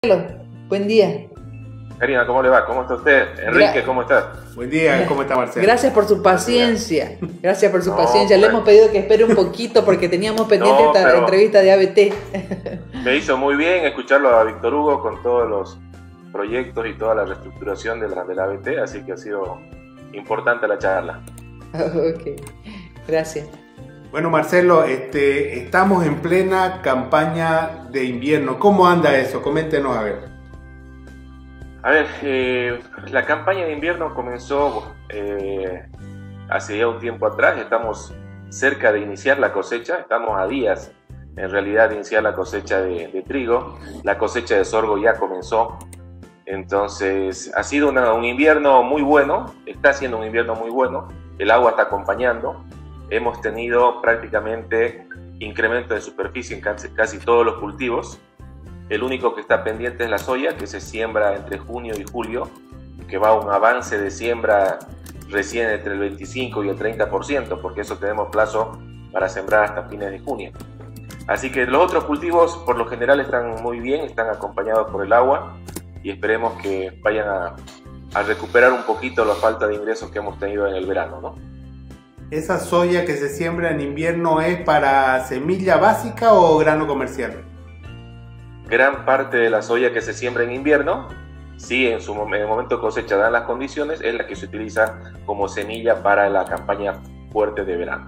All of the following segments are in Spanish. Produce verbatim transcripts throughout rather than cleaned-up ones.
Buen día. Karina, ¿cómo le va? ¿Cómo está usted? Enrique, ¿cómo está? Buen día, ¿cómo está Marcelo? Gracias por su paciencia. Gracias por su No, paciencia. Le bueno. hemos pedido que espere un poquito porque teníamos pendiente No, esta pero- entrevista de A B T. Me hizo muy bien escucharlo a Víctor Hugo con todos los proyectos y toda la reestructuración de la, de la A B T, así que ha sido importante la charla. Ok, gracias. Bueno, Marcelo, este, estamos en plena campaña de invierno. ¿Cómo anda eso? Coméntenos a ver. A ver, eh, la campaña de invierno comenzó eh, hace ya un tiempo atrás, estamos cerca de iniciar la cosecha, estamos a días en realidad de iniciar la cosecha de, de trigo, la cosecha de sorgo ya comenzó, entonces ha sido una, un invierno muy bueno, está siendo un invierno muy bueno, el agua está acompañando, hemos tenido prácticamente incremento de superficie en casi, casi todos los cultivos. El único que está pendiente es la soya, que se siembra entre junio y julio, que va a un avance de siembra recién entre el veinticinco y el treinta por ciento, porque eso tenemos plazo para sembrar hasta fines de junio. Así que los otros cultivos por lo general están muy bien, están acompañados por el agua y esperemos que vayan a, a recuperar un poquito la falta de ingresos que hemos tenido en el verano, ¿no? ¿Esa soya que se siembra en invierno es para semilla básica o grano comercial? Gran parte de la soya que se siembra en invierno, sí, en, su, en el momento de cosecha dan las condiciones, es la que se utiliza como semilla para la campaña fuerte de verano.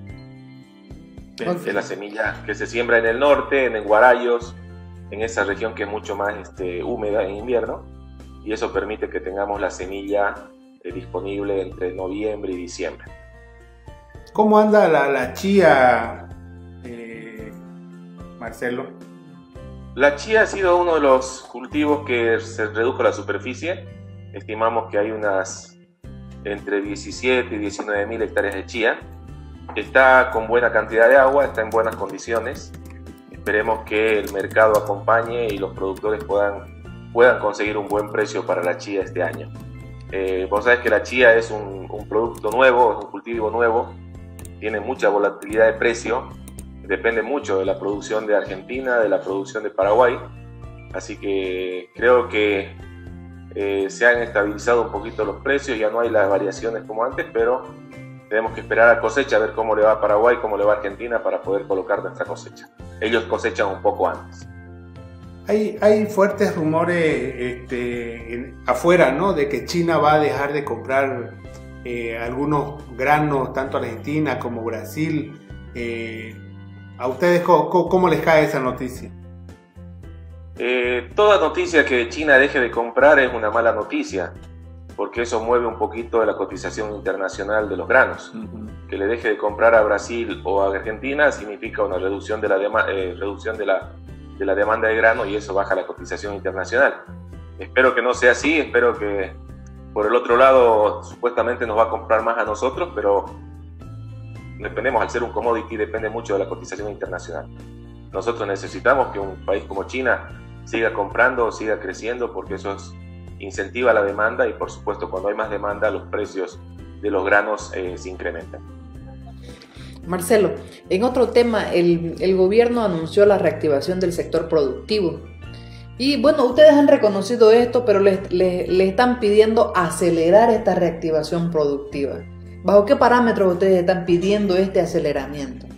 Ok. Es la semilla que se siembra en el norte, en Guarayos, en esa región que es mucho más este, húmeda en invierno, y eso permite que tengamos la semilla eh, disponible entre noviembre y diciembre. ¿Cómo anda la, la chía, eh, Marcelo? La chía ha sido uno de los cultivos que se redujo la superficie. Estimamos que hay unas entre diecisiete y diecinueve mil hectáreas de chía. Está con buena cantidad de agua, está en buenas condiciones. Esperemos que el mercado acompañe y los productores puedan, puedan conseguir un buen precio para la chía este año. Eh, vos sabés que la chía es un, un producto nuevo, es un cultivo nuevo, tiene mucha volatilidad de precio. Depende mucho de la producción de Argentina, de la producción de Paraguay, así que creo que eh, se han estabilizado un poquito los precios, ya no hay las variaciones como antes, pero tenemos que esperar a cosecha, a ver cómo le va a Paraguay, cómo le va a Argentina para poder colocar nuestra cosecha. Ellos cosechan un poco antes. Hay, hay fuertes rumores este, en- afuera, ¿no? De que China va a dejar de comprar eh, algunos granos, tanto Argentina como Brasil. Eh, ¿A ustedes cómo, cómo les cae esa noticia? Eh, toda noticia que China deje de comprar es una mala noticia, porque eso mueve un poquito de la cotización internacional de los granos. Que le deje de comprar a Brasil o a Argentina significa una reducción de la, dema- eh, reducción de la, de la demanda de grano y eso baja la cotización internacional. Espero que no sea así, espero que por el otro lado supuestamente nos va a comprar más a nosotros, pero dependemos, al ser un commodity, depende mucho de la cotización internacional. Nosotros necesitamos que un país como China siga comprando, siga creciendo, porque eso es, incentiva la demanda y por supuesto cuando hay más demanda los precios de los granos eh, se incrementan. Marcelo, en otro tema, el, el gobierno anunció la reactivación del sector productivo. Y bueno, ustedes han reconocido esto, pero le, le, le están pidiendo acelerar esta reactivación productiva. ¿Bajo qué parámetros ustedes están pidiendo este aceleramiento?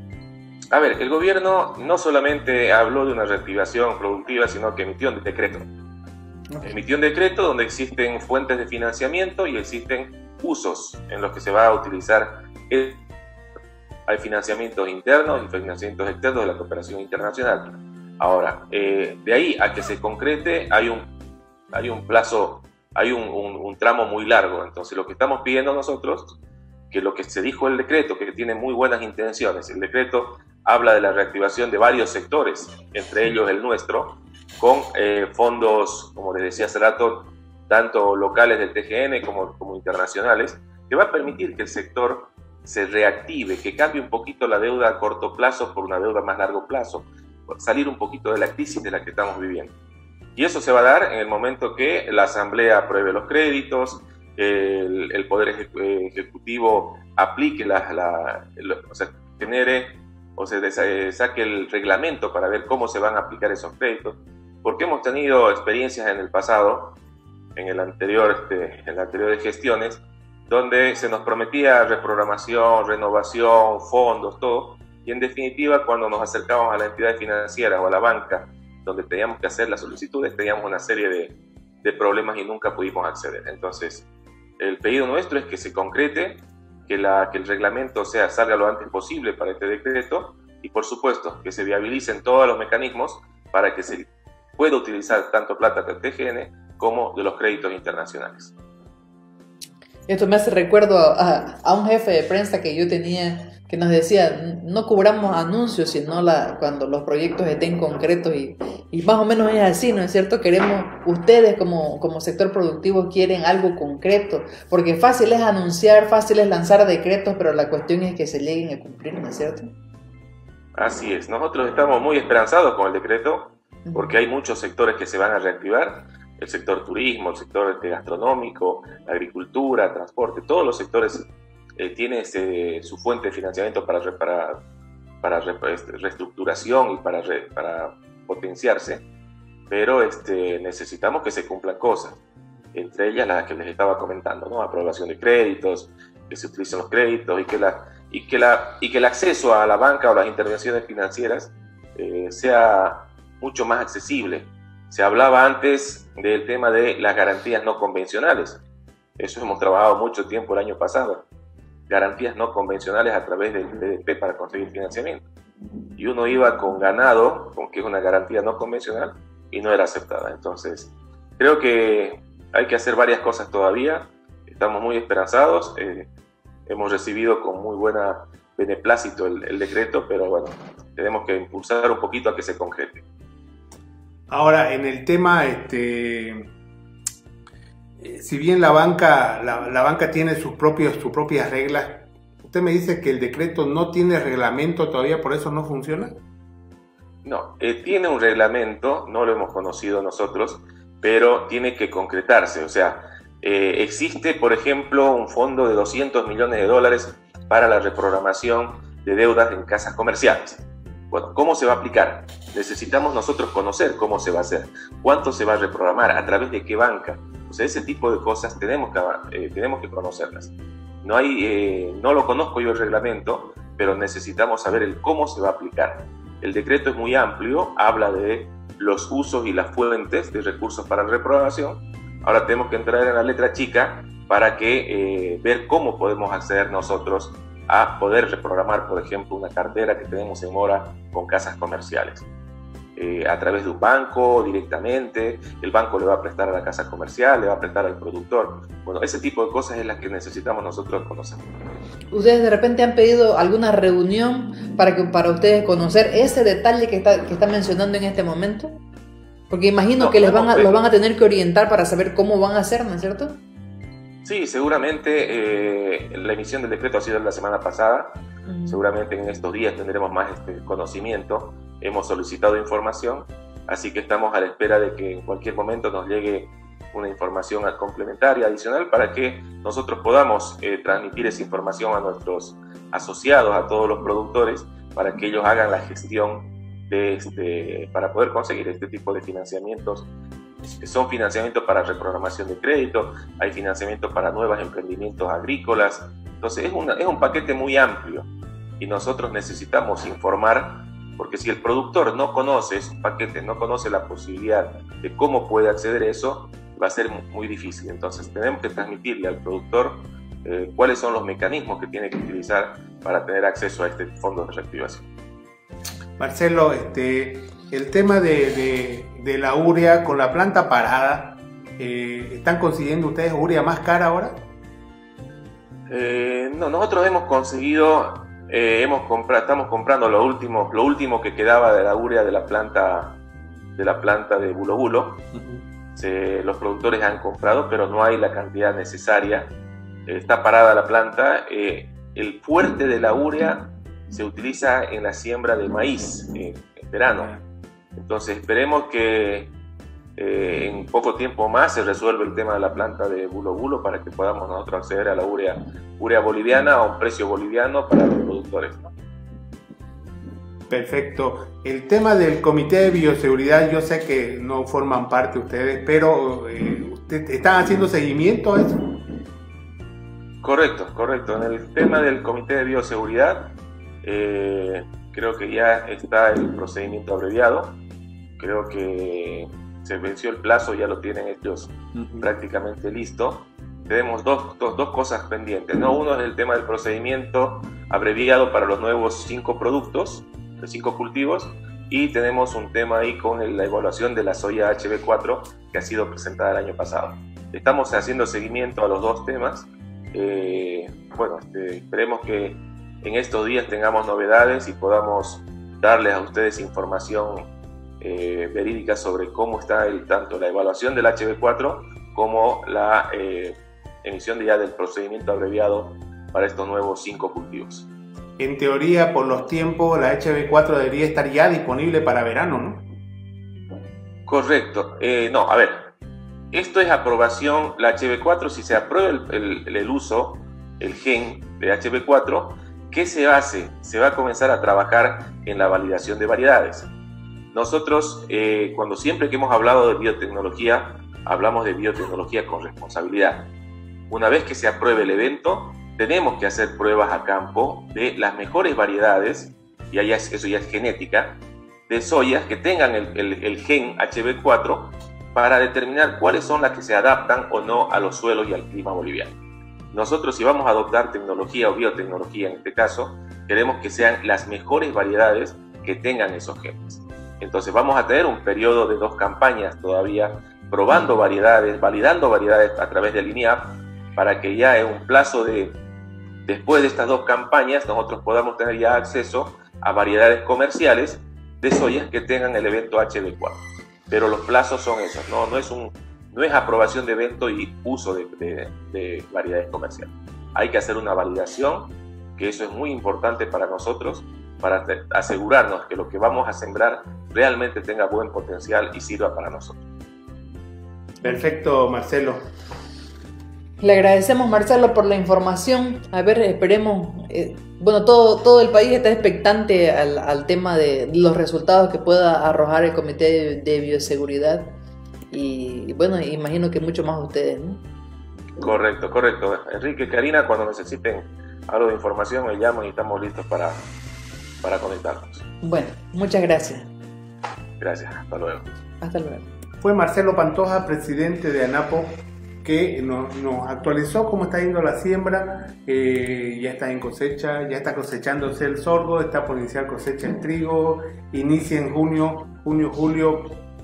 A ver, el gobierno no solamente habló de una reactivación productiva, sino que emitió un decreto. Okay. Emitió un decreto donde existen fuentes de financiamiento y existen usos en los que se va a utilizar. El... Hay financiamientos internos y financiamientos externos de la cooperación internacional. Ahora, eh, de ahí a que se concrete hay un, hay un plazo, hay un, un, un tramo muy largo. Entonces lo que estamos pidiendo nosotros, que lo que se dijo en el decreto, que tiene muy buenas intenciones, el decreto habla de la reactivación de varios sectores, entre ellos el nuestro, con eh, fondos, como les decía hace rato, tanto locales del T G N como, como internacionales, que va a permitir que el sector se reactive, que cambie un poquito la deuda a corto plazo por una deuda a más largo plazo, salir un poquito de la crisis de la que estamos viviendo. Y eso se va a dar en el momento que la Asamblea apruebe los créditos, el, el Poder Ejecutivo aplique la, la, el, o sea, genere o se saque el reglamento para ver cómo se van a aplicar esos créditos. porque hemos tenido experiencias en el pasado, en el anterior, este, en las anteriores gestiones, donde se nos prometía reprogramación, renovación, fondos, todo, y en definitiva cuando nos acercábamos a la entidad financiera o a la banca, donde teníamos que hacer las solicitudes, teníamos una serie de, de problemas y nunca pudimos acceder. Entonces, el pedido nuestro es que se concrete, que, la, que el reglamento o sea, salga lo antes posible para este decreto, y por supuesto que se viabilicen todos los mecanismos para que se pueda utilizar tanto plata del T G N como de los créditos internacionales. Esto me hace recuerdo a, a un jefe de prensa que yo tenía, que nos decía, no cobramos anuncios, sino la, cuando los proyectos estén concretos, y, y más o menos es así, ¿no es cierto? Queremos, ustedes como, como sector productivo quieren algo concreto, porque fácil es anunciar, fácil es lanzar decretos, pero la cuestión es que se lleguen a cumplir, ¿no es cierto? Así es, nosotros estamos muy esperanzados con el decreto, porque hay muchos sectores que se van a reactivar, el sector turismo, el sector gastronómico, la agricultura, transporte, todos los sectores eh, tienen ese, su fuente de financiamiento para, para, para reestructuración y para, re, para potenciarse, pero este, necesitamos que se cumplan cosas, entre ellas las que les estaba comentando, ¿no? Aprobación de créditos, que se utilicen los créditos y que, la, y que, la, y que el acceso a la banca o las intervenciones financieras eh, sea mucho más accesible. Se hablaba antes del tema de las garantías no convencionales. Eso hemos trabajado mucho tiempo el año pasado. Garantías no convencionales a través del B D P para conseguir financiamiento. Y uno iba con ganado, con que es una garantía no convencional, y no era aceptada. Entonces, creo que hay que hacer varias cosas todavía. Estamos muy esperanzados. Eh, hemos recibido con muy buena beneplácito el, el decreto, pero bueno, tenemos que impulsar un poquito a que se concrete. Ahora, en el tema, este, si bien la banca, la, la banca tiene sus, propios, sus propias reglas, ¿usted me dice que el decreto no tiene reglamento todavía, por eso no funciona? No, eh, tiene un reglamento, no lo hemos conocido nosotros, pero tiene que concretarse. O sea, eh, existe, por ejemplo, un fondo de doscientos millones de dólares para la reprogramación de deudas en casas comerciales. Bueno, ¿cómo se va a aplicar? Necesitamos nosotros conocer cómo se va a hacer, cuánto se va a reprogramar, a través de qué banca. O sea, ese tipo de cosas tenemos que, eh, tenemos que conocerlas. No, hay, eh, no lo conozco yo el reglamento, pero necesitamos saber el cómo se va a aplicar. El decreto es muy amplio, habla de los usos y las fuentes de recursos para la reprogramación. Ahora tenemos que entrar en la letra chica para que, eh, ver cómo podemos acceder nosotros a poder reprogramar, por ejemplo, una cartera que tenemos en mora con casas comerciales. Eh, a través de un banco, directamente, el banco le va a prestar a la casa comercial, le va a prestar al productor. Bueno, ese tipo de cosas es las que necesitamos nosotros conocer. ¿Ustedes de repente han pedido alguna reunión para, que, para ustedes conocer ese detalle que está, que está mencionando en este momento? Porque imagino no, que les van a, los van a tener que orientar para saber cómo van a hacer, ¿no es cierto? Sí, seguramente eh, la emisión del decreto ha sido la semana pasada. Uh-huh. Seguramente en estos días tendremos más este, conocimiento. Hemos solicitado información, así que estamos a la espera de que en cualquier momento nos llegue una información complementaria, adicional, para que nosotros podamos eh, transmitir esa información a nuestros asociados, a todos los productores, para que ellos hagan la gestión de este, para poder conseguir este tipo de financiamientos. Son financiamientos para reprogramación de crédito, hay financiamiento para nuevos emprendimientos agrícolas. Entonces es, una, es un paquete muy amplio y nosotros necesitamos informar, porque si el productor no conoce esos paquetes, no conoce la posibilidad de cómo puede acceder a eso, va a ser muy difícil. Entonces tenemos que transmitirle al productor eh, cuáles son los mecanismos que tiene que utilizar para tener acceso a este fondo de reactivación. Marcelo, este, el tema de, de, de la urea con la planta parada, eh, ¿están consiguiendo ustedes urea más cara ahora? Eh, no, nosotros hemos conseguido, eh, hemos comprado, estamos comprando lo último, lo último que quedaba de la urea de la planta de la planta de Bulo Bulo. Uh-huh. Se, los productores han comprado, pero no hay la cantidad necesaria. Eh, está parada la planta. Eh, el fuerte de la urea se utiliza en la siembra de maíz eh, en verano. Entonces esperemos que eh, en poco tiempo más se resuelva el tema de la planta de Bulo Bulo para que podamos nosotros acceder a la urea, urea boliviana a un precio boliviano para los productores, ¿no? Perfecto. El tema del Comité de Bioseguridad, yo sé que no forman parte ustedes, pero eh, ¿usted, ¿están haciendo seguimiento a eso? Correcto, correcto. En el tema del Comité de Bioseguridad, eh, creo que ya está el procedimiento abreviado. Creo que se venció el plazo, ya lo tienen ellos uh-huh. prácticamente listo. Tenemos dos, dos, dos cosas pendientes, ¿no? Uno es el tema del procedimiento abreviado para los nuevos cinco productos, de cinco cultivos, y tenemos un tema ahí con el, la evaluación de la soya H B cuatro que ha sido presentada el año pasado. Estamos haciendo seguimiento a los dos temas. Eh, bueno, este, esperemos que en estos días tengamos novedades y podamos darles a ustedes información eh, verídica sobre cómo está el, tanto la evaluación del H B cuatro como la eh, emisión de ya del procedimiento abreviado para estos nuevos cinco cultivos. En teoría, por los tiempos, la H B cuatro debería estar ya disponible para verano, ¿no? Correcto. Eh, no, a ver, esto es aprobación, la H B cuatro, si se aprueba el, el, el uso, el gen de H B cuatro, ¿qué se hace? Se va a comenzar a trabajar en la validación de variedades. Nosotros, eh, cuando siempre que hemos hablado de biotecnología, hablamos de biotecnología con responsabilidad. Una vez que se apruebe el evento, tenemos que hacer pruebas a campo de las mejores variedades, y allá es, eso ya es genética, de soyas que tengan el, el, el gen H B cuatro para determinar cuáles son las que se adaptan o no a los suelos y al clima boliviano. Nosotros, si vamos a adoptar tecnología o biotecnología en este caso, queremos que sean las mejores variedades que tengan esos genes. Entonces vamos a tener un periodo de dos campañas todavía probando variedades, validando variedades a través del I N I A P, para que ya en un plazo de, después de estas dos campañas, nosotros podamos tener ya acceso a variedades comerciales de soyas que tengan el evento H B cuatro. Pero los plazos son esos, no, no, es, un, no es aprobación de evento y uso de, de, de variedades comerciales. Hay que hacer una validación, que eso es muy importante para nosotros, para asegurarnos que lo que vamos a sembrar realmente tenga buen potencial y sirva para nosotros. Perfecto, Marcelo. Le agradecemos, Marcelo, por la información. A ver, esperemos. Eh, bueno, todo, todo el país está expectante al, al tema de los resultados que pueda arrojar el Comité de, de Bioseguridad. Y bueno, imagino que mucho más ustedes, ¿no? Correcto, correcto. Enrique, Karina, cuando necesiten algo de información, me llaman y estamos listos para, para conectarnos. Bueno, muchas gracias. Gracias, hasta luego. Hasta luego. Fue Marcelo Pantoja, presidente de ANAPO, que nos, nos actualizó cómo está yendo la siembra. Eh, ya está en cosecha, ya está cosechándose el sorgo, está por iniciar cosecha el trigo, inicia en junio, junio, julio,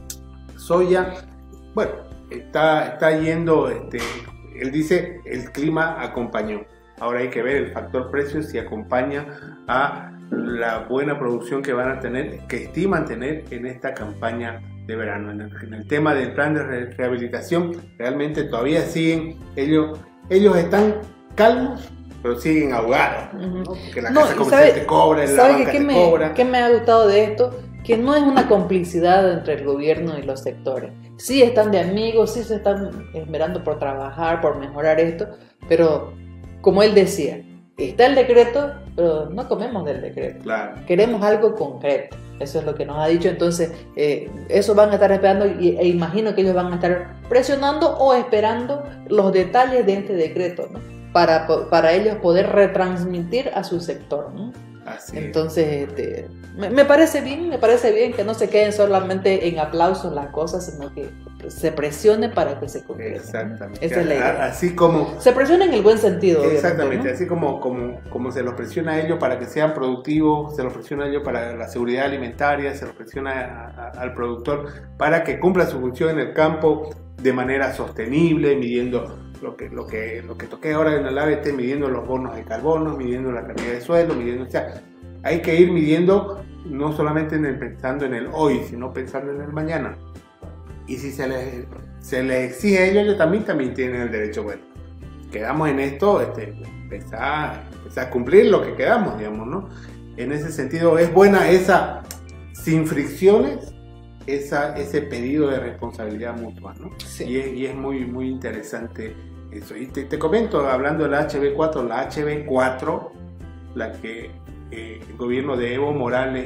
soya. Bueno, está, está yendo, este, él dice, el clima acompañó. Ahora hay que ver el factor precio si acompaña a la buena producción que van a tener, que estiman tener en esta campaña de verano. En el, en el tema del plan de re rehabilitación, realmente todavía siguen, ellos, ellos están calmos, pero siguen ahogados. Uh-huh. Porque la no, casa comercial te cobra, la banca te me, cobra. ¿Qué me ha gustado de esto? Que no es una complicidad entre el gobierno y los sectores. Sí están de amigos, sí se están esmerando por trabajar, por mejorar esto, pero como él decía, está el decreto, pero no comemos del decreto. Claro. Queremos algo concreto. Eso es lo que nos ha dicho. Entonces, eh, eso van a estar esperando y, e imagino que ellos van a estar presionando o esperando los detalles de este decreto, ¿no? Para, para ellos poder retransmitir a su sector, ¿no? Así Entonces, este, me, me parece bien, me parece bien que no se queden solamente en aplausos las cosas, sino que se presione para que se concreten. Exactamente. Esa es la idea. Así como se presiona en el buen sentido. Exactamente, ¿no? así como, como, como se los presiona a ellos para que sean productivos, se los presiona a ellos para la seguridad alimentaria, se los presiona a, a, al productor para que cumpla su función en el campo de manera sostenible, midiendo lo que, lo que, lo que toqué ahora en el A B T, midiendo los bonos de carbono, midiendo la cantidad de suelo, midiendo, o sea, hay que ir midiendo no solamente en el, pensando en el hoy, sino pensando en el mañana. Y si se les, se les exige a ellos, ellos también, también tienen el derecho, bueno, quedamos en esto, este, empezar, empezar a cumplir lo que quedamos, digamos, ¿no? En ese sentido, es buena esa, sin fricciones, esa, ese pedido de responsabilidad mutua, ¿no? Sí. Y, es, y es muy, muy interesante eso. Y te, te comento, hablando de la H B cuatro, la H B cuatro, la que eh, el gobierno de Evo Morales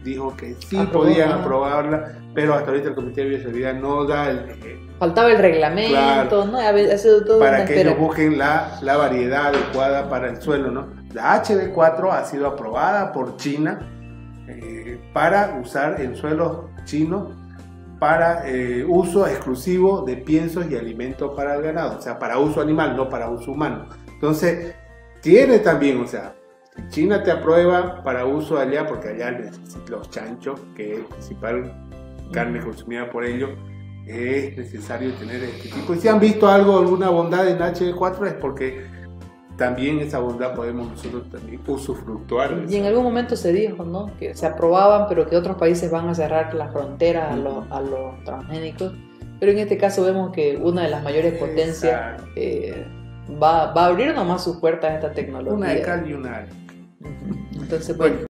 dijo que sí Aprobó, podían ah. aprobarla, pero hasta ahorita el Comité de Bioseguridad no da el... Faltaba el reglamento, Claro. ¿no? Ha sido todo para una que espera. ellos busquen la, la variedad adecuada para el suelo, ¿no? La H B cuatro ha sido aprobada por China eh, para usar en suelos chinos para eh, uso exclusivo de piensos y alimentos para el ganado, o sea, para uso animal, no para uso humano. Entonces, tiene también, o sea, si China te aprueba para uso allá, porque allá los chanchos, que es la principal carne consumida por ellos, es necesario tener este tipo. Y si han visto algo, alguna bondad en H B cuatro, es porque también esa bondad podemos nosotros también usufructuar. Y en algún momento se dijo, ¿no? Que se aprobaban, pero que otros países van a cerrar las fronteras a los, a los transgénicos. Pero en este caso vemos que una de las mayores potencias eh, va, va a abrir nomás sus puertas a esta tecnología. Una de cal y una de Uh-huh. Entonces, bueno.